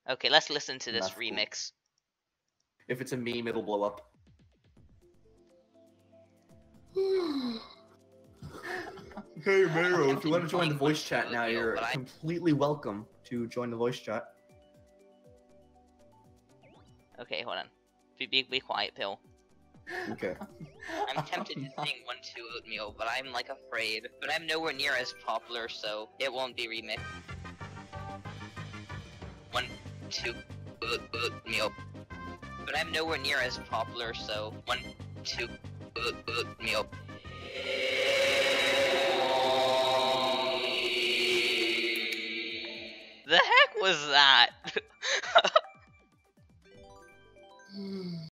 Okay, let's listen to this That's cool. remix. If it's a meme, it'll blow up. Hey Mero, if you want to join the voice chat now, you're completely welcome to join the voice chat. Okay, hold on. Be quiet, Pill. Okay. I'm tempted to sing 1-2 Oatmeal, but I'm like afraid. But I'm nowhere near as popular, so it won't be remixed. 1-2 Oatmeal. But I'm nowhere near as popular, so 1-2 Oatmeal. The heck was that?